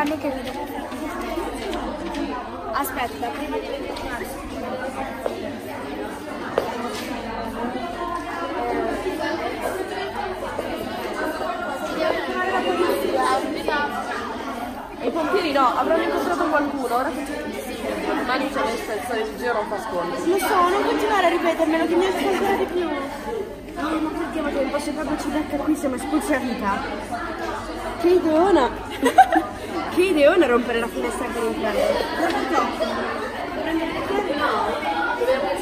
anni che rido. Aspetta, prima di I pompieri no, avranno incontrato qualcuno, ora che mani c'è messa il stare in giro non fa sconti. Lo so, non continuare a ripetermelo, che mi esce ancora di più. No, ma sentiamo tempo, se proprio ci becca qui siamo espulsi a vita. Che ideona! Che ideona rompere la finestra per entrare. Prendere il no.